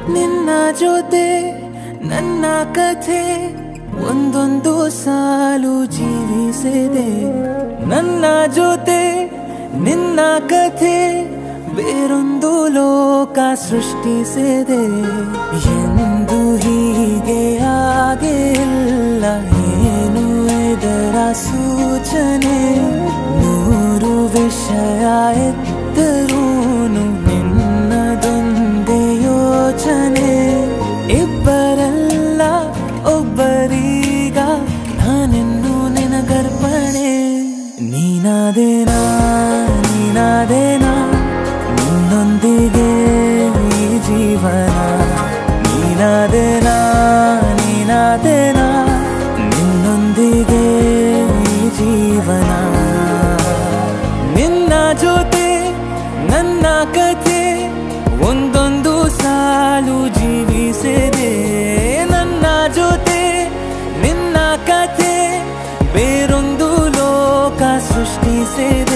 ನಿನ್ನ ಜೊತೆ ನನ್ನ ಕಥೆ ಒಂದೊಂದು ಸಾಲು ಜೀವಿಸಿದೆ. ನನ್ನ ಜೊತೆ ನಿನ್ನ ಕಥೆ ಬೇರೊಂದು ಲೋಕ ಸೃಷ್ಟಿಸಿದೆ. ಎಂದು ಹೀಗೆ ಆಗಿಲ್ಲ, ಏನು ಇದರ ಸೂಚನೆ? ನೂರು ವಿಷಯ ಎತ್ತರೂನು ನಿನ್ನದೊಂದೇ ಯೋಚನೆ. ಇಬ್ಬರಲ್ಲ ಒಬ್ಬರೀಗ ನಾನೆನ್ನು ನಿನಗರ್ಪಣೆ. ನೀನಾದೇನಾ ನೀನಾದೇನಾ ನಿನ್ನೊಂದಿಗೆ ಈ ಜೀವನ. ನೀನಾದೇನಾ ನೀನಾದೇನಾ ನಿನ್ನೊಂದಿಗೆ ಈ ಜೀವನ. ನಿನ್ನ ಜೊತೆ ನನ್ನ ಕಥೆ ಒಂದೊಂದು ಸಾಲು ಜೀವಿಸಿದೆ. ನನ್ನ ಜೊತೆ ನಿನ್ನ ಕಥೆ ಬೇರೊಂದು ಲೋಕ ಸೃಷ್ಟಿಸಿದೆ.